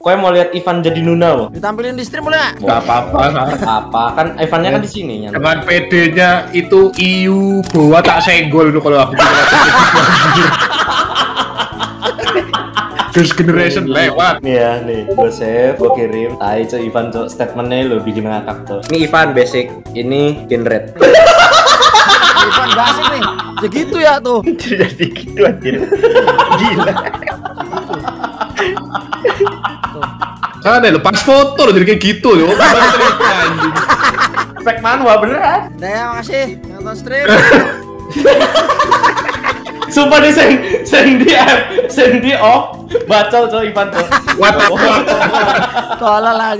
Kowe mau lihat Ivan jadi Nuna loh. Ditampilin di stream boleh nggak? Gak apa-apa. Apa kan Ivannya kan di sini ya. Dengan PD-nya itu Iu bawa tak senggol itu kalau aku First generation lewat. Nih ya, nih, gue save, gue kirim. Ayo cok Ivan cok, statementnya lo bikin ngakak cok. Ini Ivan basic, ini Kinred. Ivan basic nih. Segitu ya tuh. Jadi gitu anjir. Gila. Kan ada lepas foto loh jadi kayak gitu loh. Spek manwa beneran. Udah ya, makasih nonton stream. Sumpah nih send di off. Bacol cok Ivan cok. What the fuck? Tolol lah.